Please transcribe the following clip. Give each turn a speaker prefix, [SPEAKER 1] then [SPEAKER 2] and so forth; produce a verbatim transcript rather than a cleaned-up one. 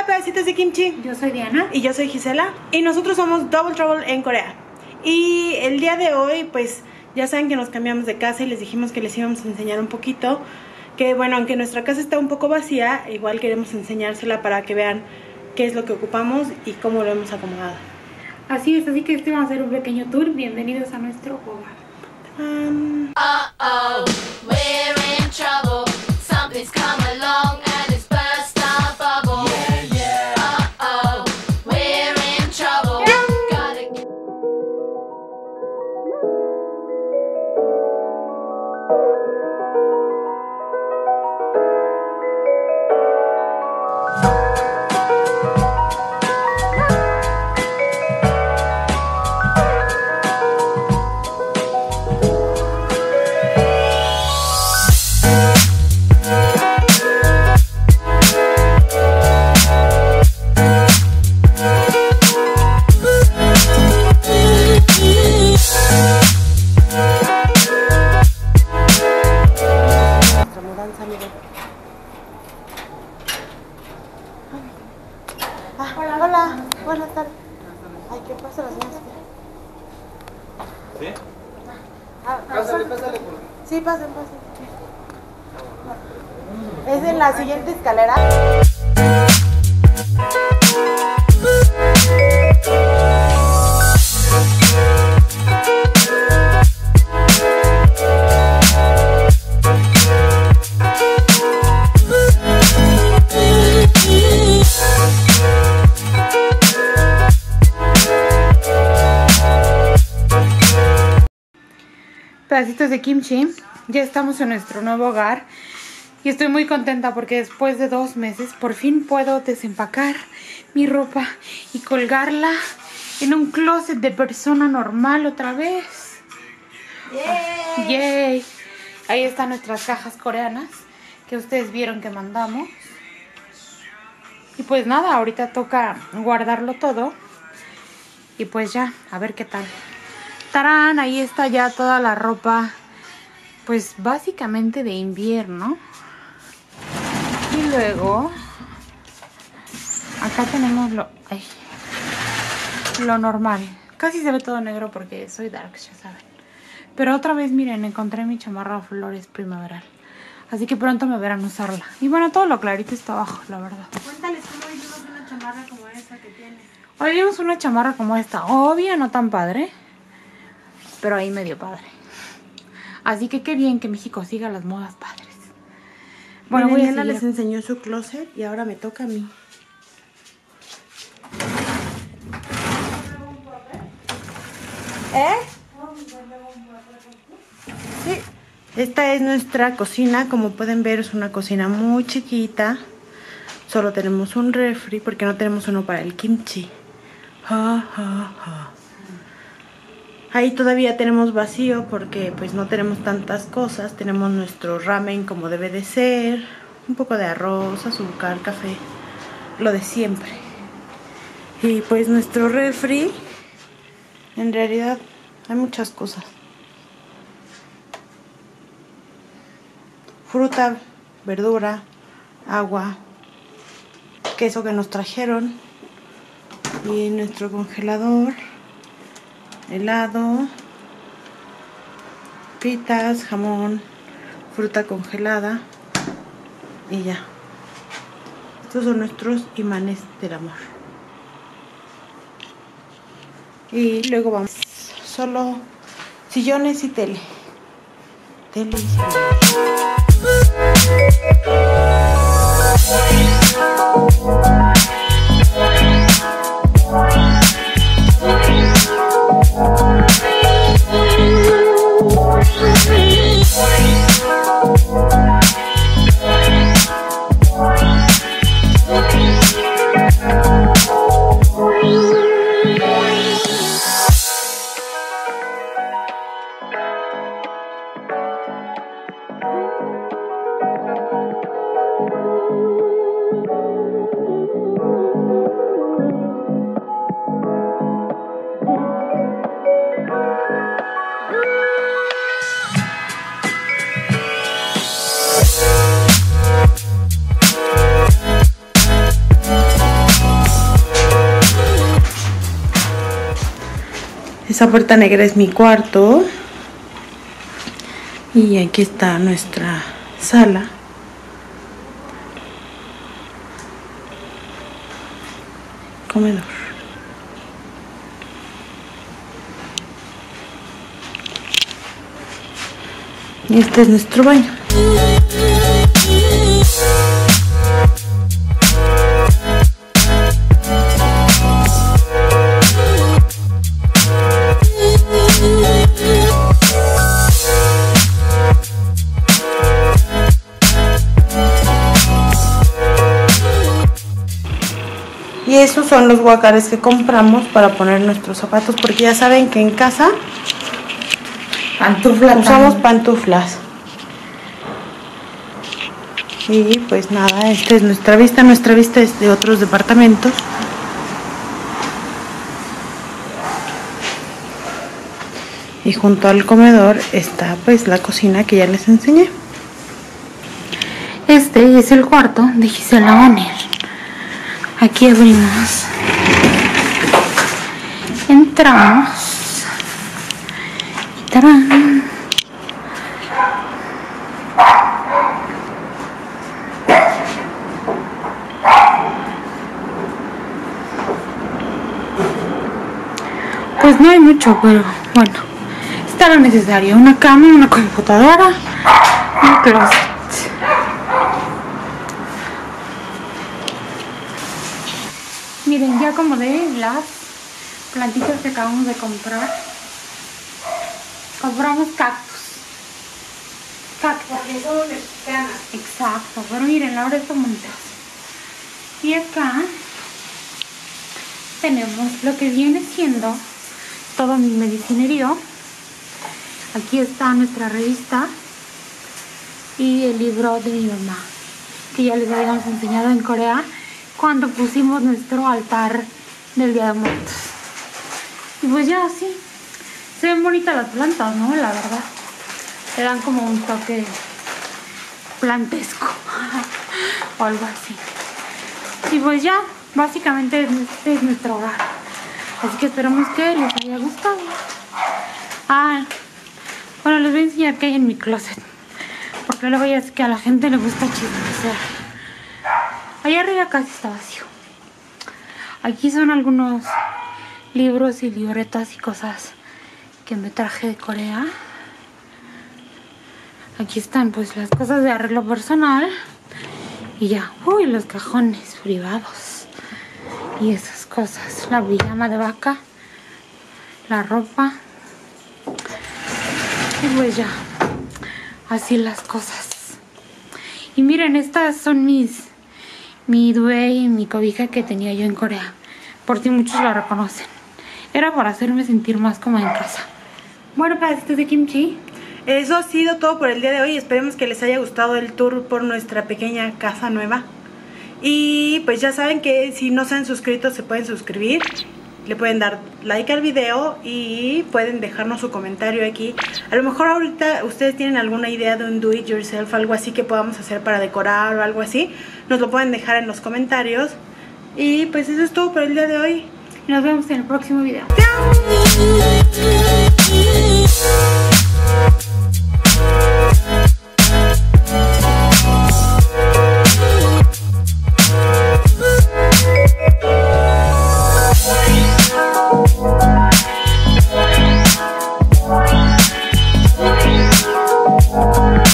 [SPEAKER 1] Hola pedacitos de kimchi.
[SPEAKER 2] Yo soy Diana.
[SPEAKER 1] Y yo soy Gisela. Y nosotros somos Double Trouble en Corea. Y el día de hoy, pues ya saben que nos cambiamos de casa y les dijimos que les íbamos a enseñar un poquito. Que bueno, aunque nuestra casa está un poco vacía, igual queremos enseñársela para que vean qué es lo que ocupamos y cómo lo hemos acomodado.
[SPEAKER 2] Así es, así que este va a ser un pequeño tour. Bienvenidos a nuestro hogar.
[SPEAKER 1] Um...
[SPEAKER 3] Uh oh, we're in trouble. Something's come along and it's burst our bubble. Yeah, yeah. Uh oh, we're in trouble. Gotta get
[SPEAKER 1] Ah, hola. Hola, buenas tardes. Ay, ¿qué pasa las señoras?
[SPEAKER 4] ¿Sí?
[SPEAKER 1] Ah,
[SPEAKER 4] Pásale, pásale. Por...
[SPEAKER 1] Sí, pasen, pasen. Es en la siguiente escalera.
[SPEAKER 2] Pedacitos de kimchi. Ya estamos en nuestro nuevo hogar. Y estoy muy contenta porque después de dos meses por fin puedo desempacar mi ropa y colgarla en un closet de persona normal otra vez. ¡Yay! ¡Yay! Ahí están nuestras cajas coreanas que ustedes vieron que mandamos. Y pues nada, ahorita toca guardarlo todo. Y pues ya, a ver qué tal. ¡Tarán! Ahí está ya toda la ropa, pues básicamente de invierno. Y luego, acá tenemos lo, ay, lo normal. Casi se ve todo negro porque soy dark, ya saben. Pero otra vez, miren, encontré mi chamarra flores primaveral. Así que pronto me verán usarla. Y bueno, todo lo clarito está abajo, la verdad.
[SPEAKER 1] Cuéntales cómo hicimos una chamarra como esa que tienes.
[SPEAKER 2] Hoy vimos una chamarra como esta. Obvio, no tan padre, pero ahí medio padre. Así que qué bien que México siga las modas padres.
[SPEAKER 1] Bueno,
[SPEAKER 2] Bueno, voy a
[SPEAKER 1] Diana
[SPEAKER 2] seguir.
[SPEAKER 1] les enseñó su closet y ahora me toca a mí. ¿Eh? Sí. Esta es nuestra cocina. Como pueden ver, es una cocina muy chiquita. Solo tenemos un refri porque no tenemos uno para el kimchi. Ja, ja, ja. Ahí todavía tenemos vacío porque pues no tenemos tantas cosas. Tenemos nuestro ramen como debe de ser. Un poco de arroz, azúcar, café. Lo de siempre. Y pues nuestro refri, en realidad hay muchas cosas. Fruta, verdura, agua, queso que nos trajeron. Y nuestro congelador. Helado, pitas, jamón, fruta congelada y ya. Estos son nuestros imanes del amor. Y luego vamos solo sillones y tele. Tele y sillones. Esa puerta negra es mi cuarto. Y aquí está nuestra sala. Comedor. Y este es nuestro baño. Y esos son los guacares que compramos para poner nuestros zapatos, porque ya saben que en casa
[SPEAKER 2] Pantufla
[SPEAKER 1] usamos pantuflas. Y pues nada, esta es nuestra vista. Nuestra vista es de otros departamentos. Y junto al comedor está pues la cocina que ya les enseñé.
[SPEAKER 2] Este es el cuarto de Gisela Bonner. Aquí abrimos. Entramos. Y ¡tarán! Pues no hay mucho, pero bueno. Está lo necesario. Una cama, una computadora, un closet. Miren, ya acomodé las plantitas que acabamos de comprar. Compramos cactus. Cactus.
[SPEAKER 1] Porque somos mexicanas.
[SPEAKER 2] Exacto, pero miren, ahora están bonitas. Y acá tenemos lo que viene siendo todo mi medicinerío. Aquí está nuestra revista y el libro de mi mamá, que ya les habíamos enseñado en Corea cuando pusimos nuestro altar del Día de Muertos. Y pues ya así se ven bonitas las plantas, ¿no? La verdad, le dan como un toque plantesco o algo así. Y pues ya, básicamente este es nuestro hogar. Así que esperamos que les haya gustado. Ah, bueno, les voy a enseñar qué hay en mi closet, porque luego ya es que a la gente le gusta chismosear. Allá arriba casi está vacío. Aquí son algunos libros y libretas y cosas que me traje de Corea. Aquí están pues las cosas de arreglo personal. Y ya, uy, los cajones privados y esas cosas. La pijama de vaca, la ropa. Y pues ya, así las cosas. Y miren, estas son mis mi duvet y mi cobija que tenía yo en Corea, por si muchos la reconocen. Era para hacerme sentir más como en casa. Bueno, pedacitos de kimchi.
[SPEAKER 1] Eso ha sido todo por el día de hoy. Esperemos que les haya gustado el tour por nuestra pequeña casa nueva. Y pues ya saben que si no se han suscrito se pueden suscribir. Le pueden dar like al video y pueden dejarnos su comentario aquí. A lo mejor ahorita ustedes tienen alguna idea de un do it yourself, algo así que podamos hacer para decorar o algo así. Nos lo pueden dejar en los comentarios. Y pues eso es todo por el día de hoy.
[SPEAKER 2] Nos vemos en el próximo video.
[SPEAKER 1] ¡Chao!